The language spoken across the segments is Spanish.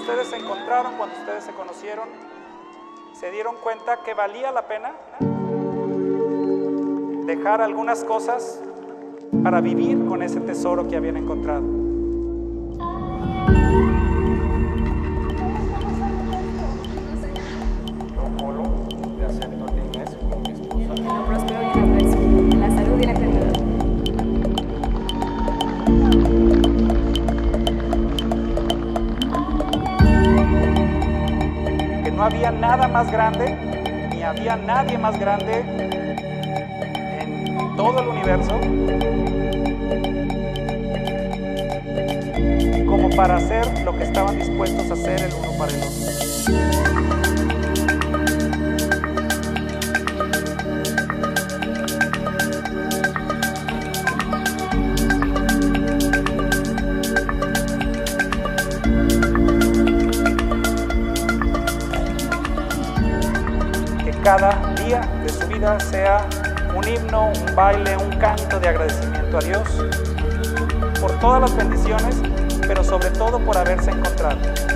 ustedes se encontraron, cuando ustedes se conocieron, se dieron cuenta que valía la pena dejar algunas cosas para vivir con ese tesoro que habían encontrado. Te acepto a ti, Inés, como mi esposa. En lo próspero y en lo adverso, en la salud y en la enfermedad. Que no había nada más grande, ni había nadie más grande en todo el universo como para hacer lo que estaban dispuestos a hacer el uno para el otro. Cada día de su vida sea un himno, un baile, un canto de agradecimiento a Dios por todas las bendiciones, pero sobre todo por haberse encontrado.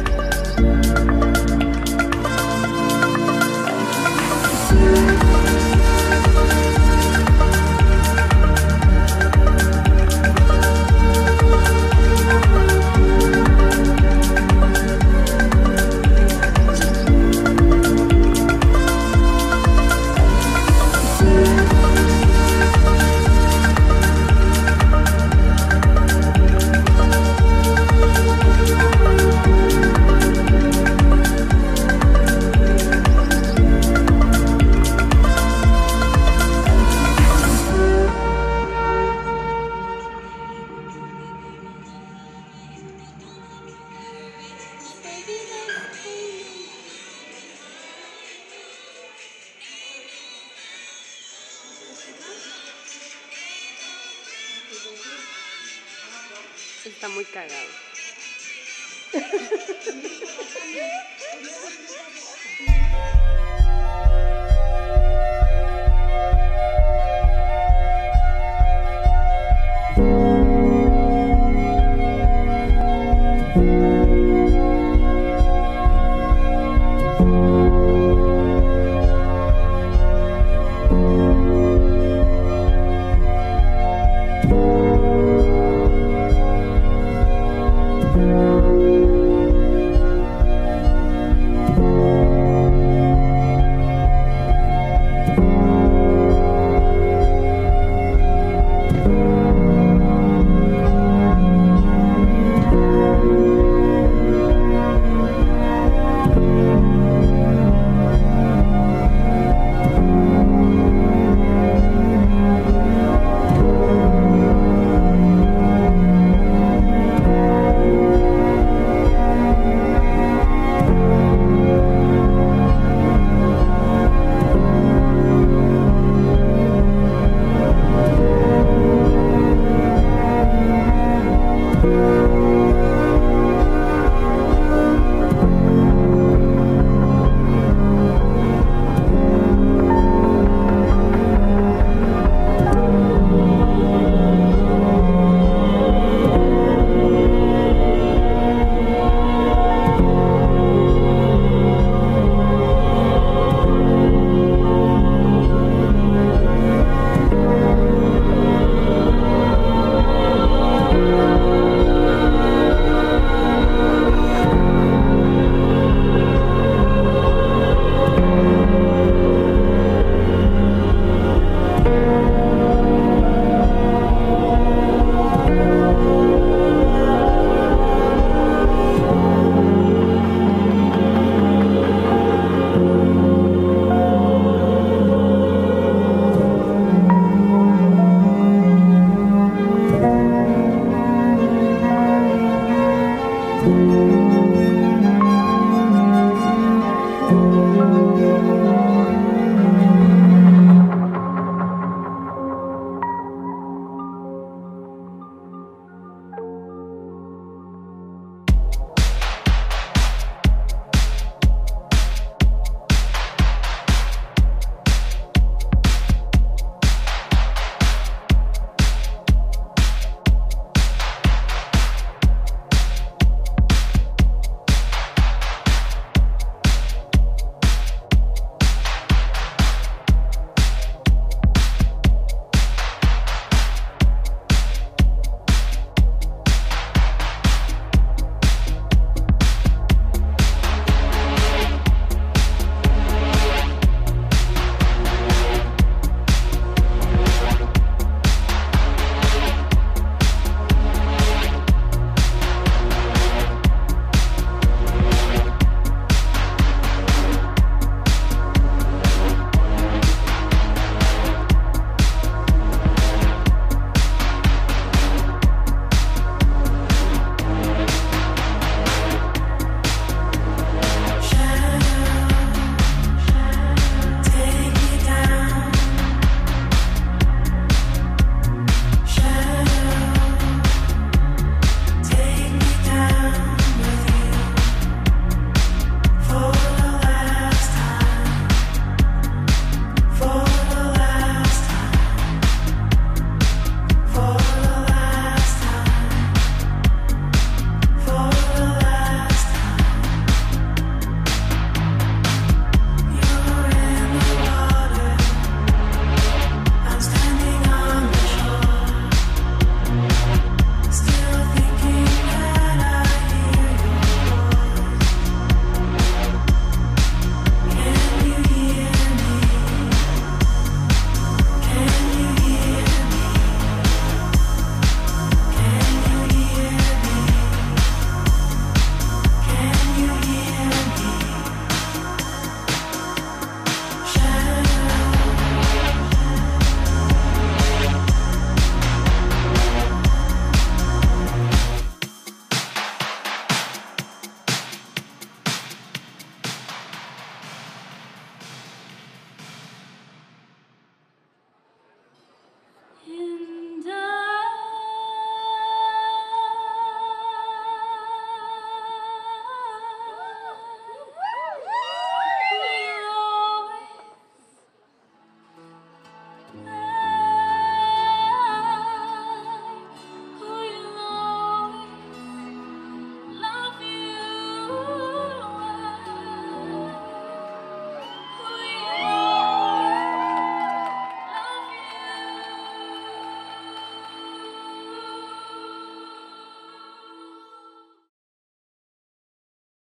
Está muy cagado.